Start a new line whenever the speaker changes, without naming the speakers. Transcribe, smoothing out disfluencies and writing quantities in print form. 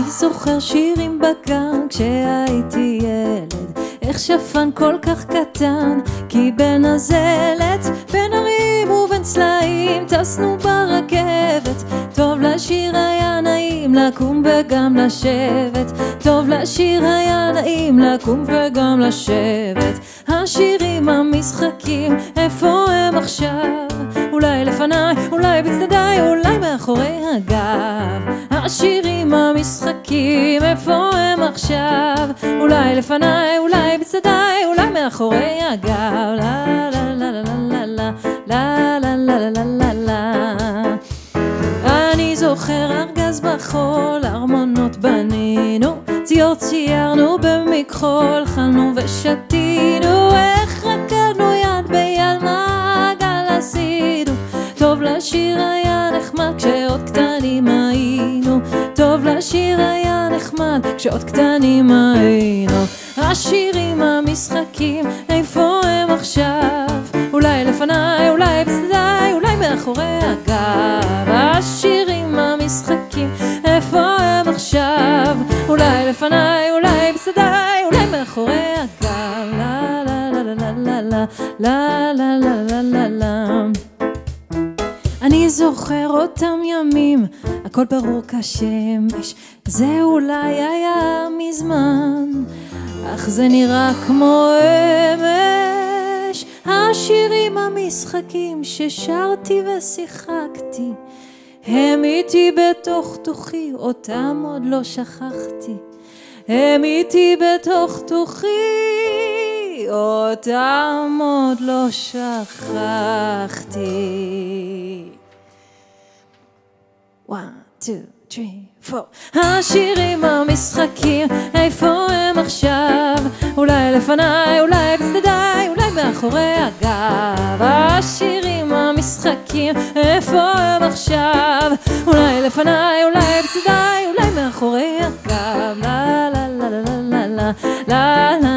זוכר שירים בגן כשהייתי ילד, איך שפן כל כך קטן קיבל נזלת, בין הרים ובין צלעים טסנו ברכבת, טוב לשיר היה נעים לקום וגם לשבת, טוב לשיר היה נעים לקום וגם לשבת. השירים המשחקים איפה הם עכשיו? אולי לפניי, אולי בצדדיי, אולי מאחורי הגב. השירים המשחקים איפה הם עכשיו? אולי לפניי, אולי בצדדיי, אולי מאחורי הגב. לה לה לה לה לה לה לה לה לה לה לה לה. אני זוכר ארגז בחול, ארמונות בנינו, ציור ציירנו במכחול, אכלנו ושתינו, איך רקדנו יד ביד מעגל עשינו. טוב לשיר היה נחמד כשעוד קטנים היינו, טוב לשיר היה נחמד כשעוד קטנים היינו. השירים המשחקים איפה הם עכשיו? אולי לפניי, אולי בצדדיי, אולי מאחורי הגב. השירים המשחקים איפה הם עכשיו? אולי לפניי, אולי בצדדיי, אולי מאחורי הגב. לה לה לה לה לה לה לה לה לה לה לה. אני זוכר אותם ימים, הכל ברור כשמש, זה אולי היה מזמן, אך זה נראה כמו אמש. השירים המשחקים ששרתי ושיחקתי, הם איתי בתוך תוכי, אותם עוד לא שכחתי. הם איתי בתוך תוכי, אותם עוד לא שכחתי. 1, 2, 3, 4. השירים המשחקים איפה הם עכשיו? אולי לפניי, אולי בצדדיי, אולי מאחורי הגב. השירים המשחקים איפה הם עכשיו? אולי לפניי, אולי בצדדיי, אולי מאחורי הגב. לה לה לה לה לה לה לה לה